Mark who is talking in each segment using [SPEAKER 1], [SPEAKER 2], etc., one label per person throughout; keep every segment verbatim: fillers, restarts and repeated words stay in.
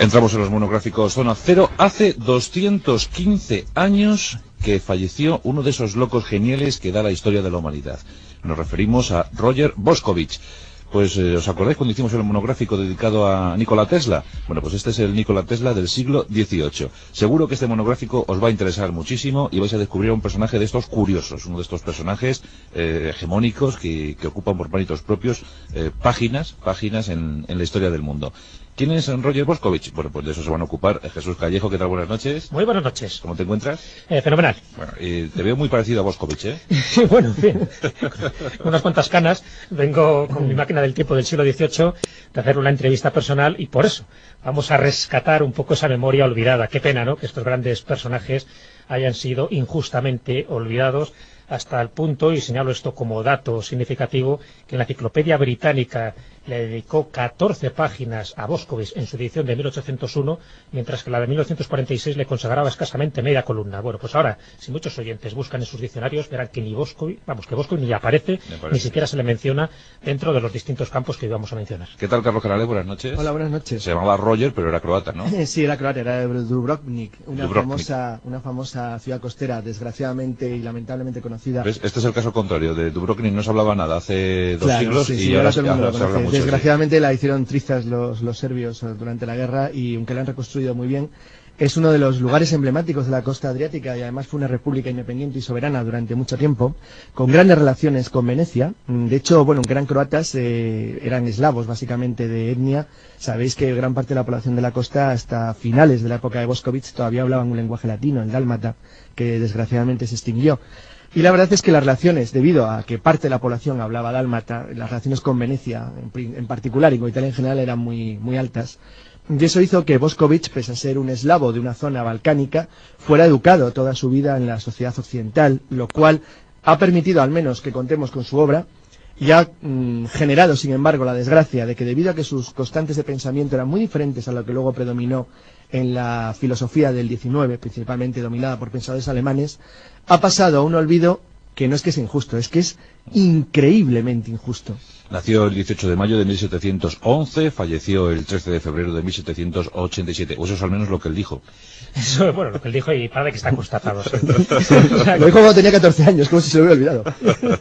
[SPEAKER 1] Entramos en los monográficos Zona Cero. Hace doscientos quince años que falleció uno de esos locos geniales que da la historia de la humanidad. Nos referimos a Roger Boscovich. Pues, eh, ¿os acordáis cuando hicimos el monográfico dedicado a Nikola Tesla? Bueno, pues este es el Nikola Tesla del siglo dieciocho. Seguro que este monográfico os va a interesar muchísimo y vais a descubrir un personaje de estos curiosos, uno de estos personajes eh, hegemónicos que, que ocupan por méritos propios eh, páginas, páginas en, en la historia del mundo. ¿Quién es Roger Boscovich? Bueno, pues de eso se van a ocupar Jesús Callejo. ¿Qué tal? Buenas noches.
[SPEAKER 2] Muy buenas noches.
[SPEAKER 1] ¿Cómo te encuentras?
[SPEAKER 2] Eh, fenomenal.
[SPEAKER 1] Bueno, eh, te veo muy parecido a Boscovich, ¿eh?
[SPEAKER 2] Bueno, en fin, unas cuantas canas. Vengo con mi máquina del tiempo del siglo dieciocho de hacer una entrevista personal y por eso vamos a rescatar un poco esa memoria olvidada. Qué pena, ¿no?, que estos grandes personajes hayan sido injustamente olvidados, hasta el punto, y señalo esto como dato significativo, que en la Enciclopedia Británica le dedicó catorce páginas a Boscovich en su edición de mil ochocientos uno, mientras que la de mil novecientos cuarenta y seis le consagraba escasamente media columna. Bueno, pues ahora, si muchos oyentes buscan en sus diccionarios, verán que ni Boscovich, vamos, que Boscovich ni aparece, ni siquiera se le menciona dentro de los distintos campos que hoy vamos a mencionar.
[SPEAKER 1] ¿Qué tal, Carlos Canales? Buenas noches.
[SPEAKER 3] Hola, buenas noches.
[SPEAKER 1] Se llamaba Roger, pero era croata, ¿no?
[SPEAKER 3] Sí, era croata, era de Dubrovnik, una
[SPEAKER 1] Dubrovnik.
[SPEAKER 3] famosa, una famosa ciudad costera, desgraciadamente y lamentablemente conocida.
[SPEAKER 1] ¿Ves? Este es el caso contrario. De Dubrovnik no se hablaba nada hace dos
[SPEAKER 3] Claro,
[SPEAKER 1] siglos
[SPEAKER 3] sí,
[SPEAKER 1] y
[SPEAKER 3] sí,
[SPEAKER 1] ahora,
[SPEAKER 3] todo el mundo
[SPEAKER 1] ahora
[SPEAKER 3] lo
[SPEAKER 1] se habla
[SPEAKER 3] conoce.
[SPEAKER 1] mucho.
[SPEAKER 3] Desgraciadamente la hicieron trizas los, los serbios durante la guerra, y aunque la han reconstruido muy bien, es uno de los lugares emblemáticos de la costa adriática, y además fue una república independiente y soberana durante mucho tiempo, con grandes relaciones con Venecia. De hecho, bueno, aunque eran croatas, eh, eran eslavos básicamente de etnia. Sabéis que gran parte de la población de la costa, hasta finales de la época de Boscovich, todavía hablaban un lenguaje latino, el dálmata, que desgraciadamente se extinguió. Y la verdad es que las relaciones, debido a que parte de la población hablaba dálmata, las relaciones con Venecia en, en particular y con Italia en general eran muy, muy altas. Y eso hizo que Boscovich, pese a ser un eslavo de una zona balcánica, fuera educado toda su vida en la sociedad occidental, lo cual ha permitido al menos que contemos con su obra, y ha mmm, generado, sin embargo, la desgracia de que, debido a que sus constantes de pensamiento eran muy diferentes a lo que luego predominó en la filosofía del diecinueve, principalmente dominada por pensadores alemanes, ha pasado a un olvido que no es que sea injusto, es que es increíblemente injusto.
[SPEAKER 1] Nació el dieciocho de mayo de mil setecientos once, falleció el trece de febrero de mil setecientos ochenta y siete. O eso es al menos lo que él dijo.
[SPEAKER 2] Eso, bueno, lo que él dijo, y para que está constatado. ¿Sí?
[SPEAKER 3] Lo dijo cuando tenía catorce años, como si se lo hubiera olvidado.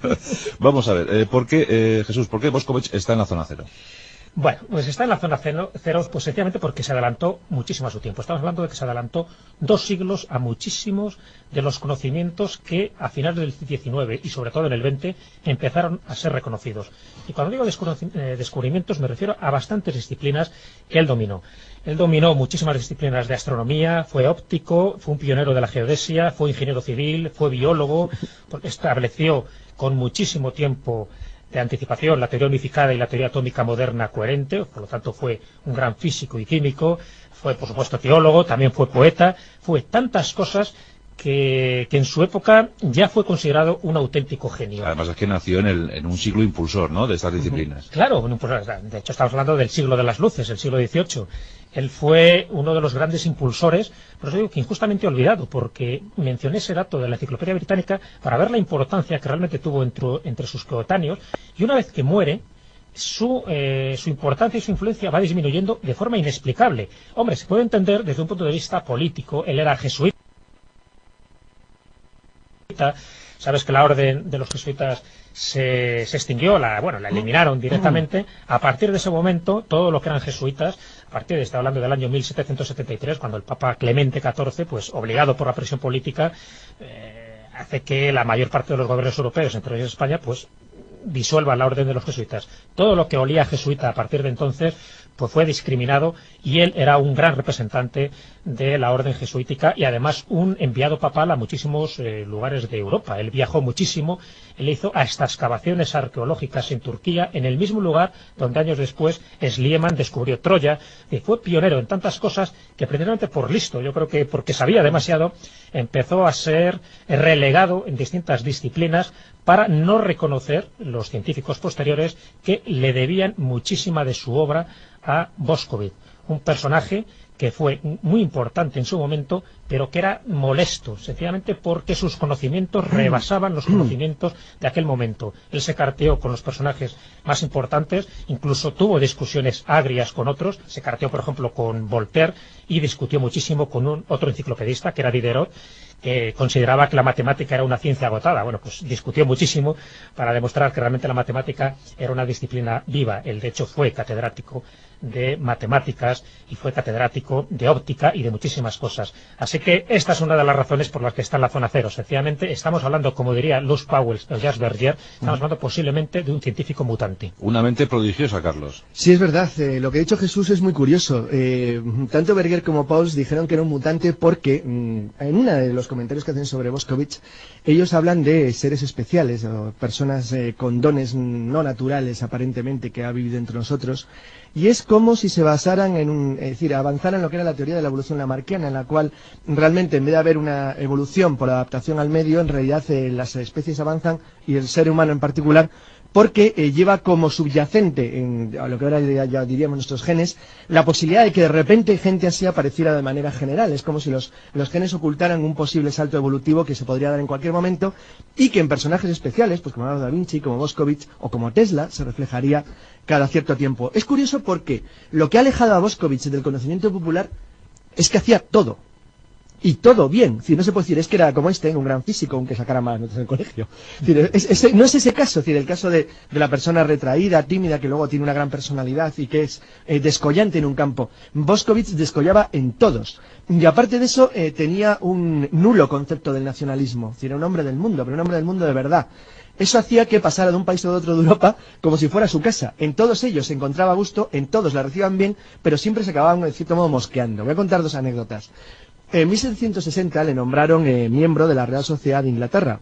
[SPEAKER 1] Vamos a ver, eh, ¿por qué, eh, Jesús, por qué Boscovich está en la zona cero?
[SPEAKER 2] Bueno, pues está en la zona cero, pues sencillamente porque se adelantó muchísimo a su tiempo. Estamos hablando de que se adelantó dos siglos a muchísimos de los conocimientos que a finales del diecinueve y sobre todo en el veinte empezaron a ser reconocidos. Y cuando digo eh, descubrimientos me refiero a bastantes disciplinas que él dominó. Él dominó muchísimas disciplinas de astronomía, fue óptico, fue un pionero de la geodesia, fue ingeniero civil, fue biólogo, estableció con muchísimo tiempo de anticipación la teoría unificada y la teoría atómica moderna coherente, por lo tanto fue un gran físico y químico, fue por supuesto teólogo, también fue poeta, fue tantas cosas que, que en su época ya fue considerado un auténtico genio.
[SPEAKER 1] Además es que nació en, el, en un siglo impulsor, ¿no?, de estas disciplinas.
[SPEAKER 2] Claro, de hecho estamos hablando del siglo de las luces, el siglo dieciocho. Él fue uno de los grandes impulsores, por eso digo que injustamente olvidado, porque mencioné ese dato de la Enciclopedia Británica para ver la importancia que realmente tuvo entre, entre sus coetáneos, y una vez que muere, su, eh, su importancia y su influencia va disminuyendo de forma inexplicable. Hombre, se puede entender desde un punto de vista político. Él era jesuita. Sabes que la orden de los jesuitas se, se extinguió, la, bueno, la eliminaron directamente. A partir de ese momento, todo lo que eran jesuitas, a partir de, está hablando del año mil setecientos setenta y tres, cuando el Papa Clemente catorce, pues obligado por la presión política, eh, hace que la mayor parte de los gobiernos europeos, entre ellos España, pues disuelvan la orden de los jesuitas. Todo lo que olía a jesuita a partir de entonces pues fue discriminado, y él era un gran representante de la orden jesuítica y además un enviado papal a muchísimos eh, lugares de Europa. Él viajó muchísimo, él hizo hasta excavaciones arqueológicas en Turquía, en el mismo lugar donde años después Schliemann descubrió Troya, y fue pionero en tantas cosas que precisamente por listo, yo creo que porque sabía demasiado, empezó a ser relegado en distintas disciplinas para no reconocer los científicos posteriores que le debían muchísima de su obra a Boscovich, un personaje que fue muy importante en su momento, pero pero que era molesto, sencillamente porque sus conocimientos rebasaban los conocimientos de aquel momento. Él se carteó con los personajes más importantes, incluso tuvo discusiones agrias con otros, se carteó por ejemplo con Voltaire y discutió muchísimo con un otro enciclopedista que era Diderot, que consideraba que la matemática era una ciencia agotada. Bueno, pues discutió muchísimo para demostrar que realmente la matemática era una disciplina viva. Él de hecho fue catedrático de matemáticas y fue catedrático de óptica y de muchísimas cosas. Así que esta es una de las razones por las que está en la zona cero. Sencillamente estamos hablando, como diría Luz Powell o Jacques Bergier, estamos hablando posiblemente de un científico mutante.
[SPEAKER 1] Una mente prodigiosa, Carlos.
[SPEAKER 3] Sí, es verdad. Eh, lo que ha dicho Jesús es muy curioso. Eh, tanto Bergier como Pauls dijeron que era un mutante porque mmm, en uno de los comentarios que hacen sobre Boscovich, ellos hablan de seres especiales o personas eh, con dones no naturales aparentemente que ha vivido entre nosotros. Y es como si se basaran en un, es decir, avanzaran en lo que era la teoría de la evolución lamarckiana, en la cual realmente en vez de haber una evolución por adaptación al medio, en realidad eh, las especies avanzan y el ser humano en particular, porque eh, lleva como subyacente, en a lo que ahora ya, ya diríamos nuestros genes, la posibilidad de que de repente gente así apareciera de manera general. Es como si los, los genes ocultaran un posible salto evolutivo que se podría dar en cualquier momento y que en personajes especiales, pues como Da Vinci, como Boscovich o como Tesla, se reflejaría cada cierto tiempo. Es curioso porque lo que ha alejado a Boscovich del conocimiento popular es que hacía todo. Y todo bien. Si no se puede decir, es que era como este, un gran físico, aunque sacara más notas en el colegio. Es decir, es, es, no es ese caso, es decir, el caso de, de la persona retraída, tímida, que luego tiene una gran personalidad y que es eh, descollante en un campo. Boscovich descollaba en todos. Y aparte de eso, eh, tenía un nulo concepto del nacionalismo. Es decir, era un hombre del mundo, pero un hombre del mundo de verdad. Eso hacía que pasara de un país a otro de Europa como si fuera su casa. En todos ellos se encontraba a gusto, en todos la recibían bien, pero siempre se acababan, de cierto modo, mosqueando. Voy a contar dos anécdotas. En mil setecientos sesenta le nombraron eh, miembro de la Real Sociedad de Inglaterra.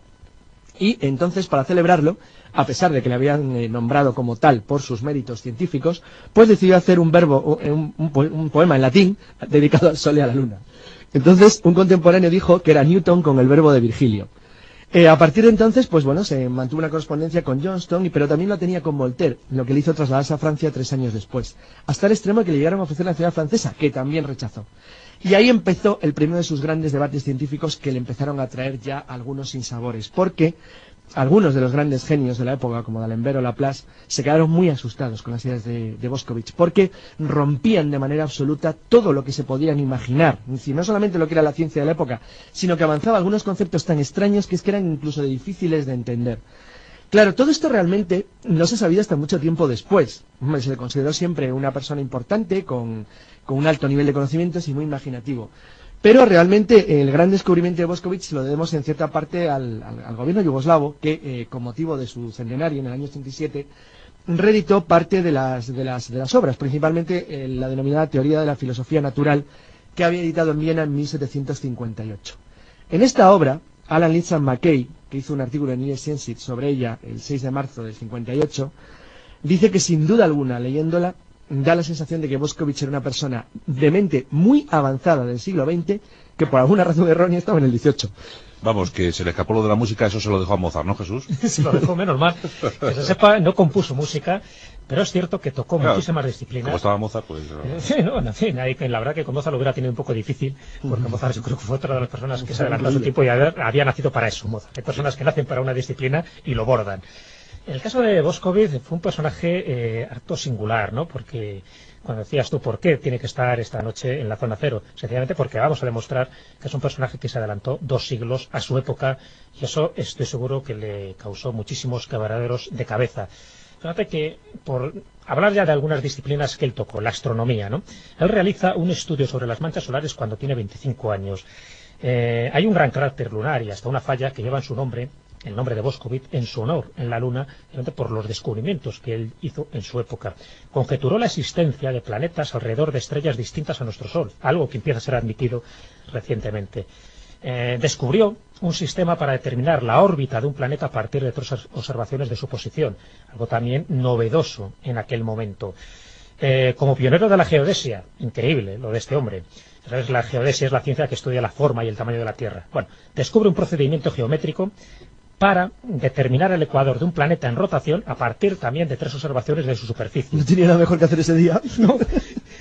[SPEAKER 3] Y entonces, para celebrarlo, a pesar de que le habían eh, nombrado como tal por sus méritos científicos, pues decidió hacer un verbo, un, un, un poema en latín dedicado al Sol y a la Luna. Entonces, un contemporáneo dijo que era Newton con el verbo de Virgilio. Eh, a partir de entonces, pues bueno, se mantuvo una correspondencia con Johnston, pero también lo tenía con Voltaire, lo que le hizo trasladarse a Francia tres años después, hasta el extremo que le llegaron a ofrecer la nacionalidad francesa, que también rechazó. Y ahí empezó el primero de sus grandes debates científicos que le empezaron a traer ya algunos sinsabores, porque algunos de los grandes genios de la época, como D'Alembert o Laplace, se quedaron muy asustados con las ideas de, de Boscovich, porque rompían de manera absoluta todo lo que se podían imaginar. Es decir, no solamente lo que era la ciencia de la época, sino que avanzaba algunos conceptos tan extraños que es que eran incluso difíciles de entender. Claro, todo esto realmente no se ha sabido hasta mucho tiempo después. Se le consideró siempre una persona importante, con, con un alto nivel de conocimientos y muy imaginativo. Pero realmente el gran descubrimiento de Boscovich se lo debemos en cierta parte al, al, al gobierno yugoslavo, que eh, con motivo de su centenario en el año ochenta y siete, reeditó parte de las, de las, de las obras, principalmente eh, la denominada Teoría de la Filosofía Natural, que había editado en Viena en mil setecientos cincuenta y ocho. En esta obra, Alan Litzan McKay, que hizo un artículo en New Scientist sobre ella el seis de marzo del cincuenta y ocho, dice que sin duda alguna, leyéndola, da la sensación de que Boscovich era una persona de mente muy avanzada del siglo veinte, que por alguna razón errónea estaba en el dieciocho.
[SPEAKER 1] Vamos, que se le escapó lo de la música, eso se lo dejó a Mozart, ¿no, Jesús?
[SPEAKER 2] Se lo dejó, menos mal. Que se sepa, no compuso música, pero es cierto que tocó
[SPEAKER 1] claro,
[SPEAKER 2] muchísimas disciplinas.
[SPEAKER 1] Como estaba Mozart, pues...
[SPEAKER 2] Eh, sí, no, en fin, hay, la verdad que con Mozart lo hubiera tenido un poco difícil, porque Mozart yo creo que fue otra de las personas que se adelantó a su tiempo y había, había nacido para eso, Mozart. Hay personas que nacen para una disciplina y lo bordan. En el caso de Boscovich fue un personaje eh, harto singular, ¿no? Porque cuando decías tú por qué tiene que estar esta noche en la zona cero, sencillamente porque vamos a demostrar que es un personaje que se adelantó dos siglos a su época y eso estoy seguro que le causó muchísimos quebraderos de cabeza. Fíjate que, por hablar ya de algunas disciplinas que él tocó, la astronomía, ¿no? Él realiza un estudio sobre las manchas solares cuando tiene veinticinco años. Eh, hay un gran cráter lunar y hasta una falla que lleva en su nombre, el nombre de Boscovich, en su honor en la Luna, por los descubrimientos que él hizo en su época. Conjeturó la existencia de planetas alrededor de estrellas distintas a nuestro Sol, algo que empieza a ser admitido recientemente. Eh, descubrió un sistema para determinar la órbita de un planeta a partir de tres observaciones de su posición, algo también novedoso en aquel momento. Eh, como pionero de la geodesia, increíble lo de este hombre. ¿Sabes? La geodesia es la ciencia que estudia la forma y el tamaño de la Tierra. Bueno, descubre un procedimiento geométrico para determinar el ecuador de un planeta en rotación a partir también de tres observaciones de su superficie.
[SPEAKER 3] ¿No tenía nada mejor que hacer ese día?
[SPEAKER 2] No.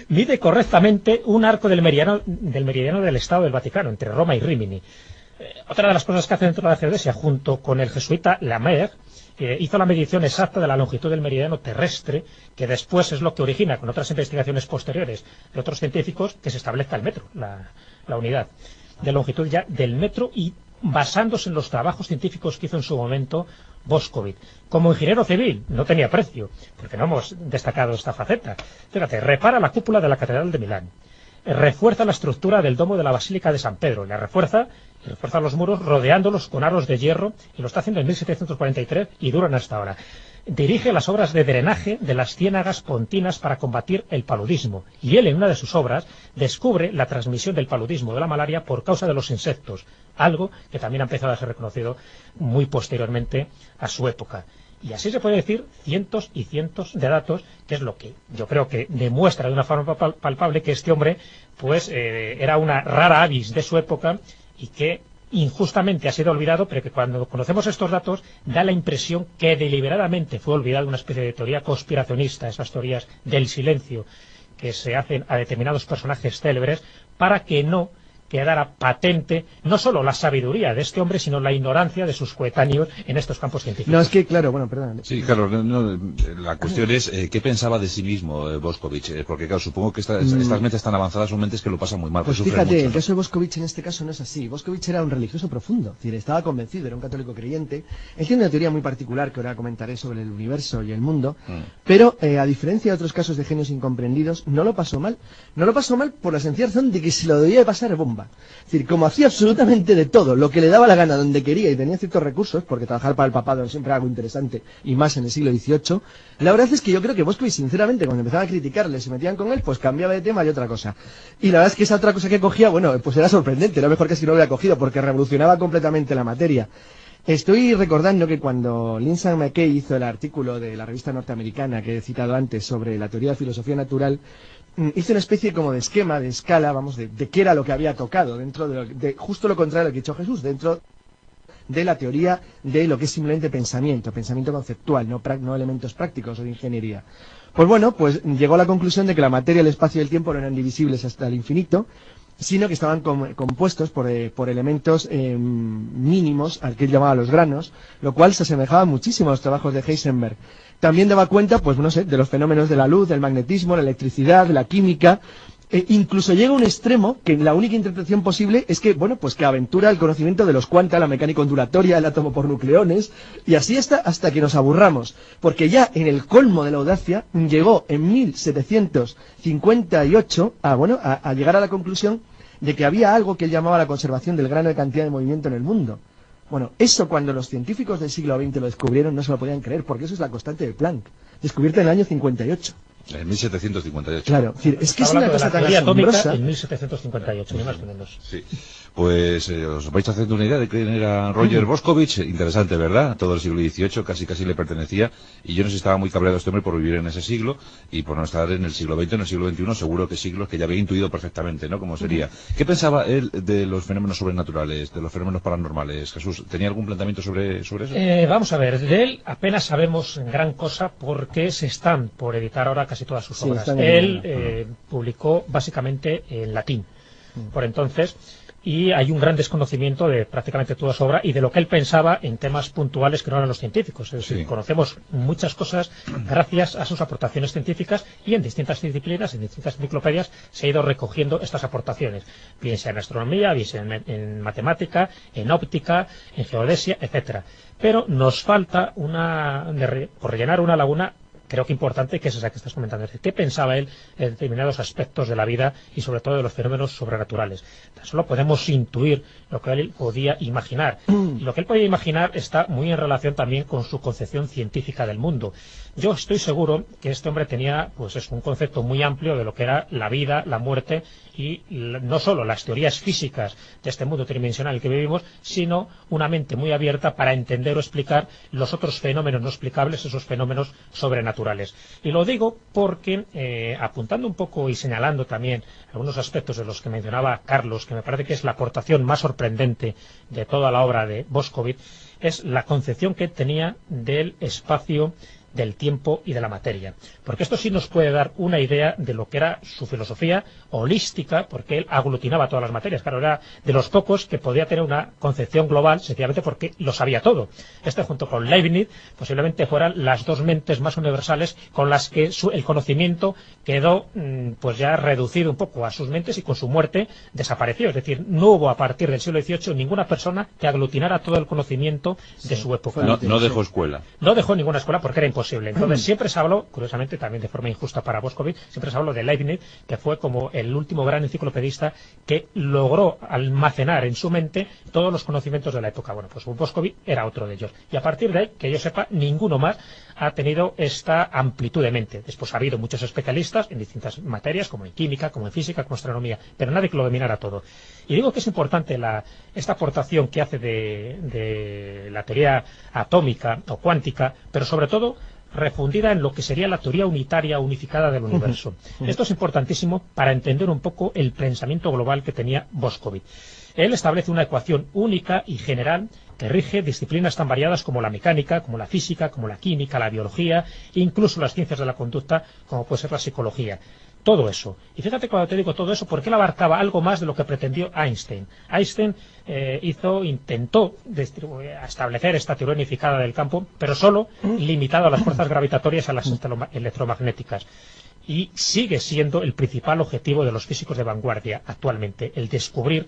[SPEAKER 2] mide correctamente un arco del meridiano del meridiano del Estado del Vaticano, entre Roma y Rímini. Eh, otra de las cosas que hace dentro de la geodesia, junto con el jesuita Lamer, eh, hizo la medición exacta de la longitud del meridiano terrestre, que después es lo que origina, con otras investigaciones posteriores de otros científicos, que se establezca el metro, la, la unidad de longitud ya del metro, y basándose en los trabajos científicos que hizo en su momento Boscovich. Como ingeniero civil no tenía precio, porque no hemos destacado esta faceta. Fíjate, repara la cúpula de la Catedral de Milán, refuerza la estructura del domo de la Basílica de San Pedro, la refuerza y refuerza los muros rodeándolos con aros de hierro, y lo está haciendo en mil setecientos cuarenta y tres y duran hasta ahora. Dirige las obras de drenaje de las ciénagas pontinas para combatir el paludismo, y él en una de sus obras descubre la transmisión del paludismo de la malaria por causa de los insectos, algo que también ha empezado a ser reconocido muy posteriormente a su época. Y así se puede decir cientos y cientos de datos, que es lo que yo creo que demuestra de una forma palpable que este hombre pues eh, era una rara avis de su época, y que injustamente ha sido olvidado, pero que cuando conocemos estos datos da la impresión que deliberadamente fue olvidado, una especie de teoría conspiracionista, esas teorías del silencio que se hacen a determinados personajes célebres para que no quedara patente no solo la sabiduría de este hombre, sino la ignorancia de sus coetáneos en estos campos científicos.
[SPEAKER 3] No, es que, claro, bueno, perdón.
[SPEAKER 1] Sí, claro, no, no, la cuestión es eh, qué pensaba de sí mismo eh, Boscovich, eh, porque claro, supongo que esta, mm. estas mentes tan avanzadas son mentes que lo pasan muy mal.
[SPEAKER 3] Pues
[SPEAKER 1] que
[SPEAKER 3] fíjate,
[SPEAKER 1] mucho,
[SPEAKER 3] el
[SPEAKER 1] ¿no?
[SPEAKER 3] caso de Boscovich en este caso no es así. Boscovich era un religioso profundo, es decir, estaba convencido, era un católico creyente. Él tiene una teoría muy particular que ahora comentaré sobre el universo y el mundo, mm. pero eh, a diferencia de otros casos de genios incomprendidos, no lo pasó mal. No lo pasó mal por la sencilla razón de que se lo debía de pasar bomba. Es decir, como hacía absolutamente de todo, lo que le daba la gana, donde quería, y tenía ciertos recursos, porque trabajar para el papado siempre era algo interesante, y más en el siglo dieciocho, la verdad es que yo creo que Boscovich, sinceramente, cuando empezaban a criticarle, se metían con él, pues cambiaba de tema y otra cosa. Y la verdad es que esa otra cosa que cogía, bueno, pues era sorprendente, era mejor que si no lo hubiera cogido, porque revolucionaba completamente la materia. Estoy recordando que cuando Lindsay McKay hizo el artículo de la revista norteamericana que he citado antes sobre la teoría de filosofía natural, hizo una especie como de esquema, de escala, vamos, de, de qué era lo que había tocado, dentro de, lo, de justo lo contrario a lo que ha dicho Jesús, dentro de la teoría de lo que es simplemente pensamiento, pensamiento conceptual, no, no elementos prácticos o de ingeniería. Pues bueno, pues llegó a la conclusión de que la materia, el espacio y el tiempo no eran divisibles hasta el infinito, sino que estaban com compuestos por, eh, por elementos eh, mínimos, al que él llamaba los granos, lo cual se asemejaba muchísimo a los trabajos de Heisenberg. También daba cuenta, pues no sé, de los fenómenos de la luz, del magnetismo, la electricidad, de la química. E incluso llega a un extremo que la única interpretación posible es que, bueno, pues que aventura el conocimiento de los cuanta, la mecánica ondulatoria, el átomo por nucleones, y así hasta, hasta que nos aburramos. Porque ya en el colmo de la audacia llegó en mil setecientos cincuenta y ocho a, bueno, a, a llegar a la conclusión de que había algo que él llamaba la conservación del grano de cantidad de movimiento en el mundo. Bueno, eso cuando los científicos del siglo veinte lo descubrieron no se lo podían creer, porque eso es la constante de Planck, descubierta en el año cincuenta y ocho.
[SPEAKER 1] En mil setecientos cincuenta y ocho.
[SPEAKER 3] Claro, es, decir, es que es una cosa tan asombrosa.
[SPEAKER 2] En mil setecientos cincuenta y ocho, ni más ni menos.
[SPEAKER 1] Sí. Pues eh, os vais haciendo una idea de quién era Roger Boscovich. Interesante, ¿verdad? Todo el siglo dieciocho casi casi le pertenecía, y yo no sé si estaba muy cabreado este hombre por vivir en ese siglo y por no estar en el siglo veinte, en el siglo veintiuno, seguro que siglos que ya había intuido perfectamente, ¿no? Cómo sería. ¿Qué pensaba él de los fenómenos sobrenaturales, de los fenómenos paranormales? Jesús, ¿tenía algún planteamiento sobre, sobre eso?
[SPEAKER 2] Eh, vamos a ver, de él apenas sabemos gran cosa, porque se están por editar ahora casi todas sus obras. Sí, él eh, publicó básicamente en latín, por entonces, y hay un gran desconocimiento de prácticamente toda su obra y de lo que él pensaba en temas puntuales que no eran los científicos. Es decir, sí. Conocemos muchas cosas gracias a sus aportaciones científicas, y en distintas disciplinas, en distintas enciclopedias, se ha ido recogiendo estas aportaciones, bien sea en astronomía, bien sea en, en matemática, en óptica, en geodesia, etcétera. Pero nos falta una, de re, por rellenar una laguna, creo que importante, que es esa que estás comentando. Es decir, ¿qué pensaba él en determinados aspectos de la vida y sobre todo de los fenómenos sobrenaturales? Tan solo podemos intuir lo que él podía imaginar. Y lo que él podía imaginar está muy en relación también con su concepción científica del mundo. Yo estoy seguro que este hombre tenía, pues es un concepto muy amplio de lo que era la vida, la muerte, y no solo las teorías físicas de este mundo tridimensional en el que vivimos, sino una mente muy abierta para entender o explicar los otros fenómenos no explicables, esos fenómenos sobrenaturales. Y lo digo porque, eh, apuntando un poco y señalando también algunos aspectos de los que mencionaba Carlos, que me parece que es la aportación más sorprendente de toda la obra de Boscovich, es la concepción que tenía del espacio del tiempo y de la materia. Porque esto sí nos puede dar una idea de lo que era su filosofía holística, porque él aglutinaba todas las materias. Claro, era de los pocos que podía tener una concepción global, sencillamente porque lo sabía todo. Este, junto con Leibniz, posiblemente fueran las dos mentes más universales con las que su, el conocimiento quedó pues ya reducido un poco a sus mentes, y con su muerte desapareció. Es decir, no hubo a partir del siglo dieciocho ninguna persona que aglutinara todo el conocimiento de sí, su época.
[SPEAKER 1] No, no dejó escuela.
[SPEAKER 2] No dejó ninguna escuela porque era imposible. Entonces siempre se habló, curiosamente también de forma injusta para Boscovich, siempre se habló de Leibniz, que fue como el último gran enciclopedista que logró almacenar en su mente todos los conocimientos de la época. Bueno, pues Boscovich era otro de ellos. Y a partir de ahí, que yo sepa, ninguno más ha tenido esta amplitud de mente. Después ha habido muchos especialistas en distintas materias, como en química, como en física, como en astronomía, pero nadie que lo dominara todo. Y digo que es importante la, esta aportación que hace de, de la teoría atómica o cuántica, pero sobre todo refundida en lo que sería la teoría unitaria unificada del universo. Uh-huh. Esto es importantísimo para entender un poco el pensamiento global que tenía Boscovich. Él establece una ecuación única y general que rige disciplinas tan variadas como la mecánica, como la física, como la química, la biología, incluso las ciencias de la conducta, como puede ser la psicología. Todo eso. Y fíjate cuando te digo todo eso, porque él abarcaba algo más de lo que pretendió Einstein. Einstein eh, hizo, intentó establecer esta teoría unificada del campo, pero solo limitado a las fuerzas gravitatorias, a las electromagnéticas. Y sigue siendo el principal objetivo de los físicos de vanguardia actualmente, el descubrir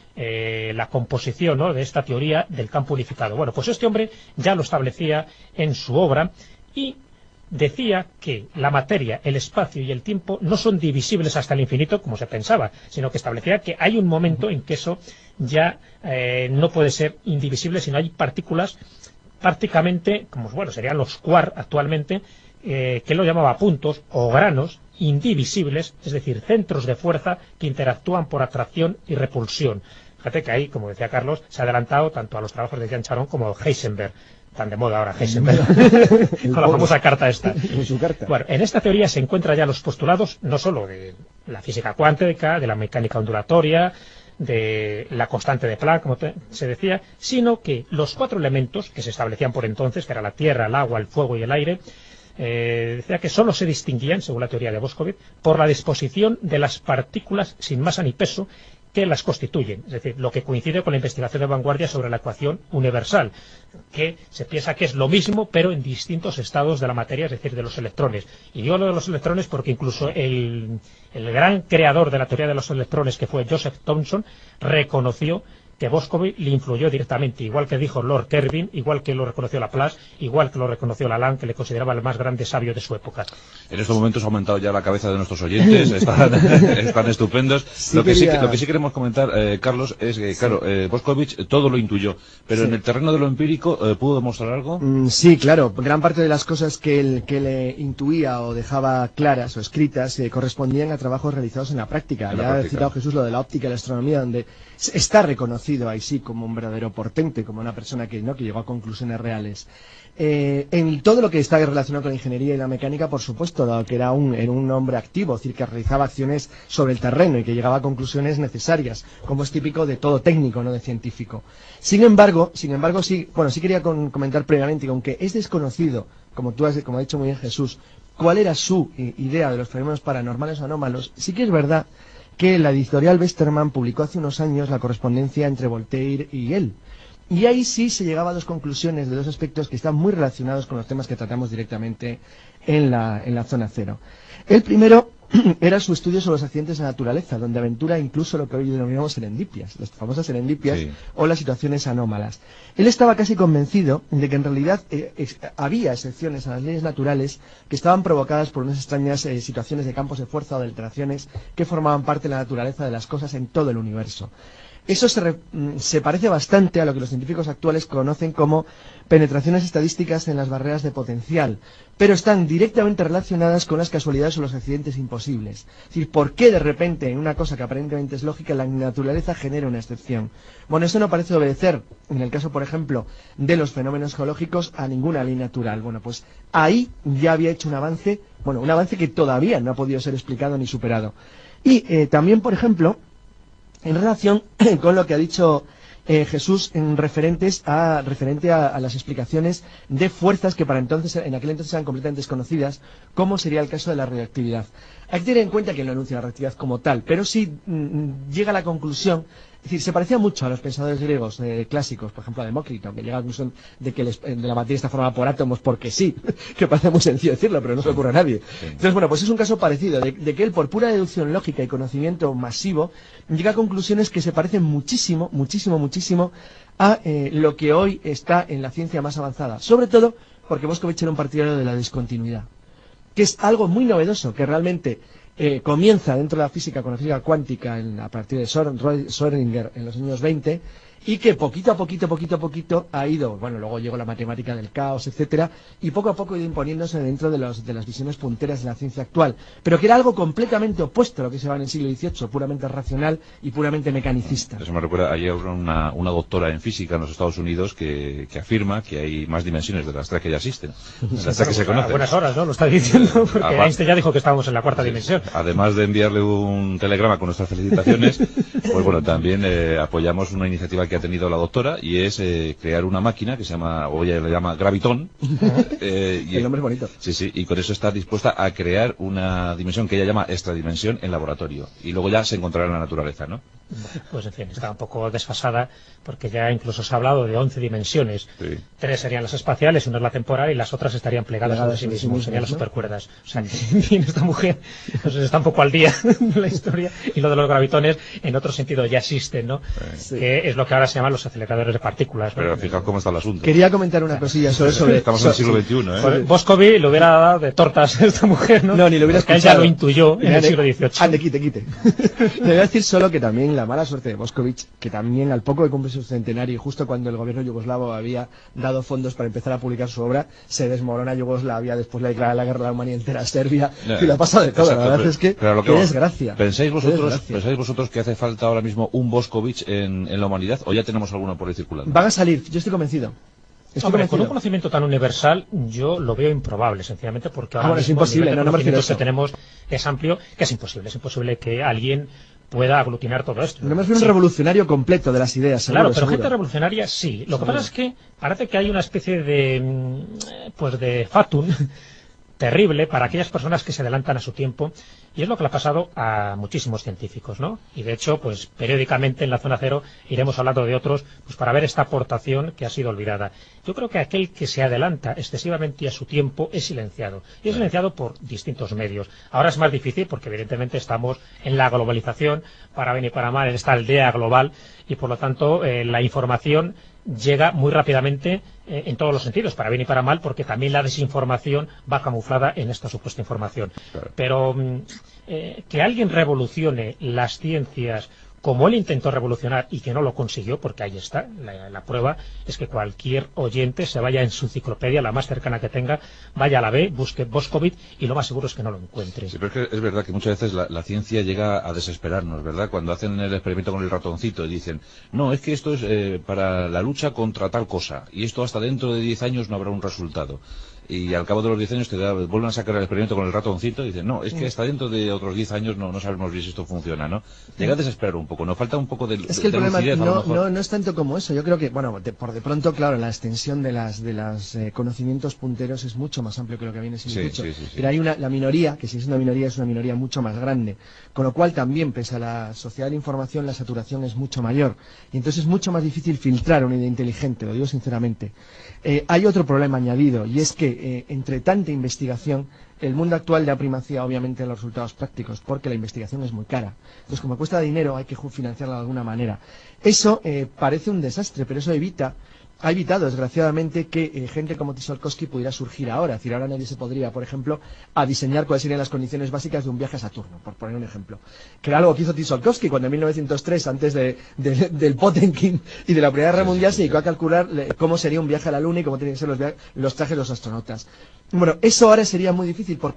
[SPEAKER 2] Eh, la composición, ¿no?, de esta teoría del campo unificado. Bueno, pues este hombre ya lo establecía en su obra y decía que la materia, el espacio y el tiempo no son divisibles hasta el infinito como se pensaba, sino que establecía que hay un momento en que eso ya eh, no puede ser indivisible, sino hay partículas prácticamente, como bueno, serían los quark actualmente, eh, que él lo llamaba puntos o granos indivisibles, es decir, centros de fuerza que interactúan por atracción y repulsión. Fíjate que ahí, como decía Carlos, se ha adelantado tanto a los trabajos de Jean Charón como Heisenberg, tan de moda ahora Heisenberg, con la famosa carta esta.
[SPEAKER 3] Su carta.
[SPEAKER 2] Bueno, en esta teoría se encuentran ya los postulados no solo de la física cuántica, de la mecánica ondulatoria, de la constante de Planck, como se decía, sino que los cuatro elementos que se establecían por entonces, que era la tierra, el agua, el fuego y el aire, Eh, decía que solo se distinguían, según la teoría de Boscovich, por la disposición de las partículas sin masa ni peso que las constituyen, es decir, lo que coincide con la investigación de vanguardia sobre la ecuación universal, que se piensa que es lo mismo, pero en distintos estados de la materia, es decir, de los electrones. Y digo lo de los electrones porque incluso el, el gran creador de la teoría de los electrones, que fue Joseph Thomson, reconoció que Boscovich le influyó directamente, igual que dijo Lord Kelvin, igual que lo reconoció Laplace, igual que lo reconoció Lalande, que le consideraba el más grande sabio de su época.
[SPEAKER 1] En estos momentos ha aumentado ya la cabeza de nuestros oyentes, están, están estupendos. Sí, lo, que quería... sí, lo que sí queremos comentar, eh, Carlos, es que, sí. claro, eh, Boscovich todo lo intuyó, pero sí. en el terreno de lo empírico, eh, ¿pudo demostrar algo?
[SPEAKER 3] Mm, sí, claro. Gran parte de las cosas que él, que le intuía o dejaba claras o escritas eh, correspondían a trabajos realizados en la práctica. En la ya práctica. Ha citado Jesús lo de la óptica y la astronomía, donde está reconocido ahí sí como un verdadero portente, como una persona que, ¿no?, que llegó a conclusiones reales. Eh, en todo lo que está relacionado con la ingeniería y la mecánica, por supuesto, dado que era un, era un hombre activo, es decir, que realizaba acciones sobre el terreno y que llegaba a conclusiones necesarias, como es típico de todo técnico, no de científico. Sin embargo, sin embargo, sí, bueno, sí quería con, comentar previamente que aunque es desconocido, como tú has, como ha dicho muy bien Jesús, cuál era su eh, idea de los fenómenos paranormales o anómalos, sí que es verdad que la editorial Westermann publicó hace unos años la correspondencia entre Voltaire y él. Y ahí sí se llegaba a dos conclusiones de dos aspectos que están muy relacionados con los temas que tratamos directamente en la, en la zona cero. El primero era su estudio sobre los accidentes de la naturaleza, donde aventura incluso lo que hoy denominamos serendipias, las famosas serendipias, sí, o las situaciones anómalas. Él estaba casi convencido de que en realidad eh, ex había excepciones a las leyes naturales que estaban provocadas por unas extrañas eh, situaciones de campos de fuerza o de alteraciones que formaban parte de la naturaleza de las cosas en todo el universo. Eso se, re, se parece bastante a lo que los científicos actuales conocen como penetraciones estadísticas en las barreras de potencial, pero están directamente relacionadas con las casualidades o los accidentes imposibles. Es decir, ¿por qué de repente en una cosa que aparentemente es lógica la naturaleza genera una excepción? Bueno, eso no parece obedecer, en el caso, por ejemplo, de los fenómenos geológicos, a ninguna ley natural. Bueno, pues ahí ya había hecho un avance, bueno, un avance que todavía no ha podido ser explicado ni superado. Y eh, también, por ejemplo, en relación con lo que ha dicho eh, Jesús en referentes a, referente a, a las explicaciones de fuerzas que para entonces, en aquel entonces eran completamente desconocidas, como sería el caso de la radioactividad. Hay que tener en cuenta que él no anuncia la radioactividad como tal, pero sí mm, llega a la conclusión, es decir, se parecía mucho a los pensadores griegos eh, clásicos, por ejemplo a Demócrito, que llega a la conclusión de que les, de la materia está formada por átomos porque sí, que parece muy sencillo decirlo, pero no se le ocurre a nadie. Entonces, bueno, pues es un caso parecido, de, de que él por pura deducción lógica y conocimiento masivo, llega a conclusiones que se parecen muchísimo, muchísimo, muchísimo a eh, lo que hoy está en la ciencia más avanzada, sobre todo porque Moscovich era un partidario de la discontinuidad, que es algo muy novedoso, que realmente eh, comienza dentro de la física con la física cuántica en, a partir de Schrödinger en los años veinte, y que poquito a poquito, poquito a poquito ha ido, bueno, luego llegó la matemática del caos, etcétera, y poco a poco ha ido imponiéndose dentro de, los, de las visiones punteras de la ciencia actual, pero que era algo completamente opuesto a lo que se va en el siglo dieciocho, puramente racional y puramente mecanicista.
[SPEAKER 1] Eso me recuerda, ayer una, una doctora en física en los Estados Unidos que, que afirma que hay más dimensiones de las tres que ya existen, de las tres que se conocen.
[SPEAKER 2] A buenas horas, ¿no? Lo está diciendo, porque
[SPEAKER 1] Además,
[SPEAKER 2] Einstein ya dijo que estábamos en la cuarta sí, dimensión.
[SPEAKER 1] Además de enviarle un telegrama con nuestras felicitaciones, pues bueno, también eh, apoyamos una iniciativa que ha tenido la doctora, y es eh, crear una máquina que se llama, o ella le llama Gravitón.
[SPEAKER 3] eh, y, el nombre es bonito.
[SPEAKER 1] Sí, sí, y con eso está dispuesta a crear una dimensión que ella llama extradimensión en laboratorio. Y luego ya se encontrará en la naturaleza, ¿no?
[SPEAKER 2] Pues en fin, está un poco desfasada, porque ya incluso se ha hablado de once dimensiones. Sí. Tres serían las espaciales, una es la temporal, y las otras estarían plegadas a sí mismas, serían las supercuerdas. O sea, que esta mujer pues, está un poco al día de la historia, y lo de los gravitones, en otro sentido, ya existen, ¿no? Sí. Que es lo que ahora se llaman los aceleradores de partículas.
[SPEAKER 1] Pero
[SPEAKER 2] ¿no?
[SPEAKER 1] fijaos cómo está el asunto.
[SPEAKER 3] Quería comentar una cosilla sobre... sobre
[SPEAKER 1] Estamos en el siglo veintiuno, ¿eh?
[SPEAKER 2] Pues, Boscovich le hubiera dado de tortas a esta mujer, ¿no?
[SPEAKER 3] No, ni lo hubiera escuchado.
[SPEAKER 2] Él ya lo intuyó en el siglo dieciocho.
[SPEAKER 3] Ande, quite, quite. Le voy a decir solo que también la mala suerte de Boscovich, que también al poco de cumplir su centenario, y justo cuando el gobierno yugoslavo había dado fondos para empezar a publicar su obra, se desmorona Yugoslavia, después le declara la guerra a la humanidad entera a Serbia, no, y la pasa de todo. Exacto, la verdad pero, es que, que, que desgracia.
[SPEAKER 1] ¿Pensáis vosotros,
[SPEAKER 3] desgracia.
[SPEAKER 1] ¿Pensáis vosotros que hace falta ahora mismo un Boscovich en, en la humanidad, o ya tenemos alguno por ahí circulando?
[SPEAKER 3] Van a salir, yo estoy convencido. Estoy
[SPEAKER 2] Hombre,
[SPEAKER 3] convencido.
[SPEAKER 2] con un conocimiento tan universal yo lo veo improbable, sencillamente porque ahora
[SPEAKER 3] ah, bueno,
[SPEAKER 2] mismo
[SPEAKER 3] es imposible,
[SPEAKER 2] el nivel de
[SPEAKER 3] no, no
[SPEAKER 2] conocimientos que tenemos es amplio, que es imposible, es imposible que alguien pueda aglutinar todo esto.
[SPEAKER 3] No me refiero a un revolucionario completo de las ideas, seguro,
[SPEAKER 2] Claro, pero
[SPEAKER 3] seguro.
[SPEAKER 2] gente revolucionaria sí. Lo
[SPEAKER 3] seguro.
[SPEAKER 2] que pasa es que parece que hay una especie de, pues de fatum terrible para aquellas personas que se adelantan a su tiempo, y es lo que le ha pasado a muchísimos científicos, ¿no? Y de hecho, pues periódicamente en la Zona Cero iremos hablando de otros, pues para ver esta aportación que ha sido olvidada. Yo creo que aquel que se adelanta excesivamente a su tiempo es silenciado, y es silenciado por distintos medios. Ahora es más difícil porque evidentemente estamos en la globalización, para bien y para mal, en esta aldea global, y por lo tanto eh, la información llega muy rápidamente eh, en todos los sentidos, para bien y para mal, porque también la desinformación va camuflada en esta supuesta información. Claro. Pero eh, que alguien revolucione las ciencias como él intentó revolucionar y que no lo consiguió, porque ahí está, la, la prueba es que cualquier oyente se vaya en su enciclopedia, la más cercana que tenga, vaya a la B, busque Boscovich, y lo más seguro es que no lo encuentre.
[SPEAKER 1] Sí, pero es, que es verdad que muchas veces la, la ciencia llega a desesperarnos, ¿verdad? Cuando hacen el experimento con el ratoncito y dicen, no, es que esto es eh, para la lucha contra tal cosa, y esto hasta dentro de diez años no habrá un resultado. Y al cabo de los diez años te da, vuelven a sacar el experimento con el ratoncito y dicen, no, es que hasta dentro de otros diez años no, no sabemos bien si esto funciona, ¿no? Llega a desesperar un poco, nos falta un poco de
[SPEAKER 3] Es que el
[SPEAKER 1] de
[SPEAKER 3] problema
[SPEAKER 1] lucidez,
[SPEAKER 3] no, no, no es tanto como eso, yo creo que, bueno, de, por de pronto, claro, la extensión de las de los eh, conocimientos punteros es mucho más amplio que lo que viene siendo
[SPEAKER 1] sí,
[SPEAKER 3] dicho,
[SPEAKER 1] sí, sí, sí.
[SPEAKER 3] Pero hay una, la minoría, que si es una minoría, es una minoría mucho más grande, con lo cual también, pese a la sociedad de la información, la saturación es mucho mayor, y entonces es mucho más difícil filtrar una idea inteligente, lo digo sinceramente. Eh, hay otro problema añadido, y es que eh, entre tanta investigación, el mundo actual da primacía obviamente a los resultados prácticos, porque la investigación es muy cara. Entonces, como cuesta dinero, hay que financiarla de alguna manera. Eso eh, parece un desastre, pero eso evita, ha evitado desgraciadamente que eh, gente como Tsiolkovsky pudiera surgir ahora. Es decir, ahora nadie se podría, por ejemplo, a diseñar cuáles serían las condiciones básicas de un viaje a Saturno, por poner un ejemplo. Que era algo que hizo Tsiolkovsky cuando en mil novecientos tres, antes de, de, del Potemkin y de la Primera Guerra Mundial, se dedicó a calcular cómo sería un viaje a la Luna y cómo tenían que ser los, los trajes de los astronautas. Bueno, eso ahora sería muy difícil porque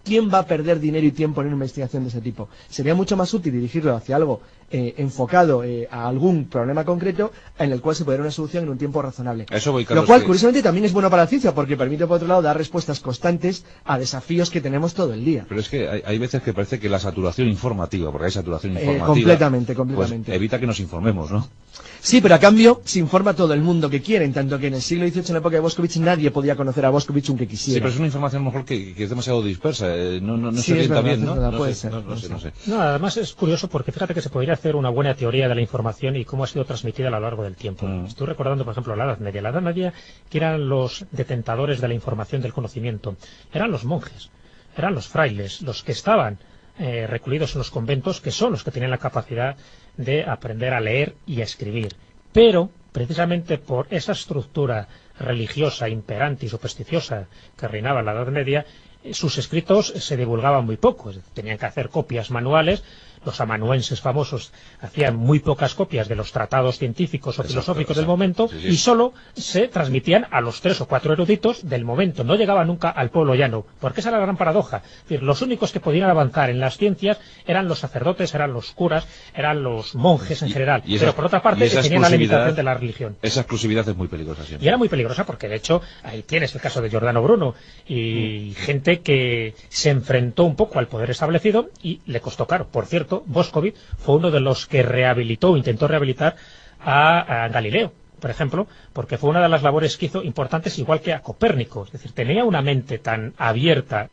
[SPEAKER 3] ¿quién va a perder dinero y tiempo en una investigación de ese tipo? Sería mucho más útil dirigirlo hacia algo eh, enfocado eh, a algún problema concreto en el cual se puede dar una solución en un tiempo razonable.
[SPEAKER 1] Eso voy, Carlos,
[SPEAKER 3] Lo cual,
[SPEAKER 1] que...
[SPEAKER 3] curiosamente, también es bueno para la ciencia, porque permite, por otro lado, dar respuestas constantes a desafíos que tenemos todo el día.
[SPEAKER 1] Pero es que hay, hay veces que parece que la saturación informativa, porque hay saturación informativa,
[SPEAKER 3] eh, completamente, completamente.
[SPEAKER 1] Pues evita que nos informemos, ¿no?
[SPEAKER 3] Sí, pero a cambio se informa todo el mundo que quiere, en tanto que en el siglo dieciocho, en la época de Boscovich, nadie podía conocer a Boscovich aunque quisiera.
[SPEAKER 1] Sí, pero es una información a lo mejor que, que es demasiado dispersa, eh, no, no, no
[SPEAKER 3] sí,
[SPEAKER 1] se orienta
[SPEAKER 3] verdad,
[SPEAKER 1] bien, ¿no?
[SPEAKER 3] Verdad,
[SPEAKER 1] no,
[SPEAKER 3] puede
[SPEAKER 1] sé,
[SPEAKER 3] ser,
[SPEAKER 1] no, no,
[SPEAKER 3] no
[SPEAKER 1] sé, no sé.
[SPEAKER 2] No, además es curioso porque fíjate que se podría hacer una buena teoría de la información y cómo ha sido transmitida a lo largo del tiempo. Mm. Estoy recordando, por ejemplo, la Edad Media. La Edad Media, que eran los detentadores de la información, del conocimiento, eran los monjes, eran los frailes, los que estaban eh, recluidos en los conventos, que son los que tenían la capacidad de aprender a leer y a escribir. Pero, precisamente por esa estructura religiosa, imperante y supersticiosa que reinaba en la Edad Media, sus escritos se divulgaban muy poco. Tenían que hacer copias manuales. Los amanuenses famosos hacían muy pocas copias de los tratados científicos o exacto, filosóficos exacto. del momento sí, sí. y solo se transmitían a los tres o cuatro eruditos del momento. No llegaba nunca al pueblo llano, porque esa era la gran paradoja. Es decir, los únicos que podían avanzar en las ciencias eran los sacerdotes, eran los curas, eran los monjes en y, general. Y esa, pero por otra parte tenían la limitación de la religión.
[SPEAKER 1] Esa exclusividad es muy peligrosa siempre.
[SPEAKER 2] Y era muy peligrosa porque de hecho ahí tienes el caso de Giordano Bruno y mm. gente que se enfrentó un poco al poder establecido y le costó caro. Por cierto, Boscovich fue uno de los que rehabilitó, intentó rehabilitar a, a Galileo, por ejemplo, porque fue una de las labores que hizo importantes, igual que a Copérnico. Es decir, tenía una mente tan abierta.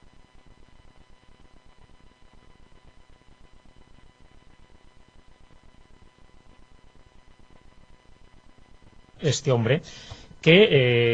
[SPEAKER 2] Este hombre, que,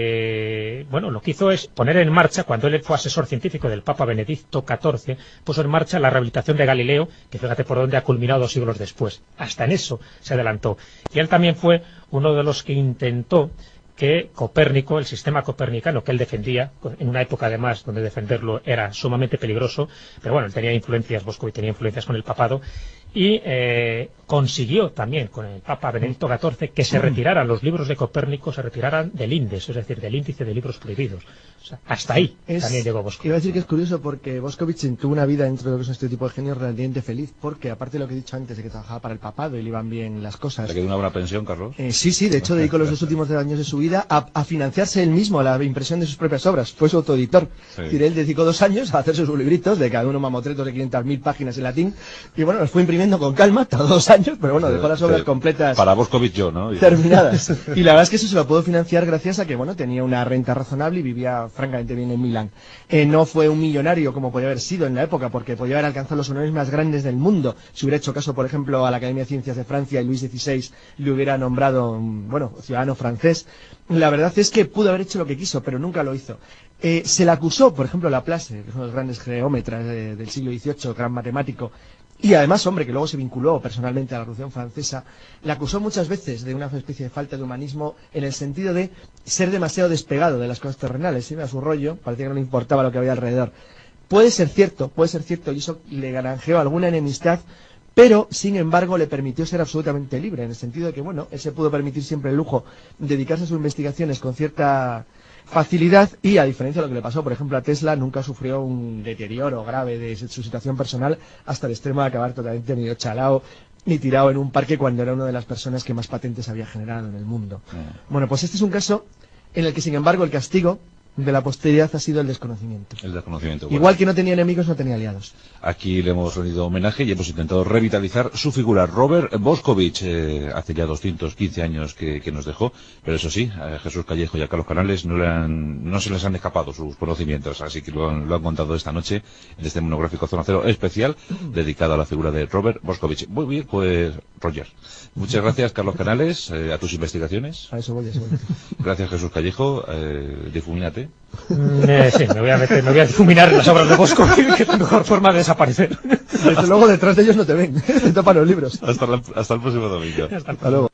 [SPEAKER 2] eh, bueno, lo que hizo es poner en marcha, cuando él fue asesor científico del Papa Benedicto catorce, puso en marcha la rehabilitación de Galileo, que fíjate por dónde ha culminado dos siglos después. Hasta en eso se adelantó. Y él también fue uno de los que intentó que Copérnico, el sistema copernicano que él defendía, en una época además donde defenderlo era sumamente peligroso, pero bueno, él tenía influencias, Boscovich tenía influencias con el papado, y eh, consiguió también con el Papa Benedicto catorce que se retiraran los libros de Copérnico, se retiraran del índice, es decir, del índice de libros prohibidos. O sea, hasta ahí es, también llegó Boscovich.
[SPEAKER 3] Iba a decir que es curioso porque Boscovich tuvo una vida dentro de lo que es este tipo de genios relativamente feliz, porque aparte de lo que he dicho antes de que trabajaba para el papado y le iban bien las cosas.
[SPEAKER 1] ¿Le quedó una buena pensión, Carlos?
[SPEAKER 3] Eh, sí, sí, de hecho dedicó los dos últimos años de su vida a, a financiarse él mismo a la impresión de sus propias obras. Fue su autoeditor. Sí. Es decir, él dedicó dos años a hacerse sus libritos, de cada uno mamotretos de quinientas mil páginas en latín, y bueno, los fue imprimiendo con calma, tardó dos años, pero bueno, dejó las obras sí. completas.
[SPEAKER 1] Para Boscovich yo, ¿no?
[SPEAKER 3] Terminadas. Y la verdad es que eso se lo pudo financiar gracias a que, bueno, tenía una renta razonable y vivía francamente bien en Milán. Eh, no fue un millonario como podía haber sido en la época, porque podía haber alcanzado los honores más grandes del mundo. Si hubiera hecho caso, por ejemplo, a la Academia de Ciencias de Francia y Luis dieciséis le hubiera nombrado, bueno, ciudadano francés. La verdad es que pudo haber hecho lo que quiso, pero nunca lo hizo. Eh, se le acusó, por ejemplo, Laplace, que es uno de los grandes geómetras de, del siglo dieciocho, gran matemático, y además, hombre, que luego se vinculó personalmente a la Revolución Francesa, le acusó muchas veces de una especie de falta de humanismo en el sentido de ser demasiado despegado de las cosas terrenales, iba a su rollo, parecía que no le importaba lo que había alrededor. Puede ser cierto, puede ser cierto, y eso le granjeó alguna enemistad, pero, sin embargo, le permitió ser absolutamente libre, en el sentido de que, bueno, él se pudo permitir siempre el lujo de dedicarse a sus investigaciones con cierta facilidad y, a diferencia de lo que le pasó, por ejemplo, a Tesla, nunca sufrió un deterioro grave de su situación personal hasta el extremo de acabar totalmente medio chalao ni tirado en un parque cuando era una de las personas que más patentes había generado en el mundo. Mm. Bueno, pues este es un caso en el que, sin embargo, el castigo de la posteridad ha sido el desconocimiento.
[SPEAKER 1] El desconocimiento. Bueno.
[SPEAKER 3] Igual que no tenía enemigos, no tenía aliados.
[SPEAKER 1] Aquí le hemos rendido homenaje y hemos intentado revitalizar su figura. Robert Boscovich, eh, hace ya doscientos quince años que, que nos dejó, pero eso sí, a Jesús Callejo y a Carlos Canales no, le han, no se les han escapado sus conocimientos, así que lo han, lo han contado esta noche en este monográfico Zona Cero especial dedicado a la figura de Robert Boscovich. Muy bien, pues Roger. Muchas gracias, Carlos Canales, eh, a tus investigaciones.
[SPEAKER 3] A eso voy, a eso voy.
[SPEAKER 1] Gracias, Jesús Callejo. Eh, difumínate.
[SPEAKER 2] Eh, sí, me voy a meter, me voy a difuminar en las obras de Boscovich, que es la mejor forma de desaparecer.
[SPEAKER 3] Desde luego detrás de ellos no te ven, te tapan los libros.
[SPEAKER 1] Hasta, la, hasta el próximo domingo.
[SPEAKER 2] Hasta, hasta luego.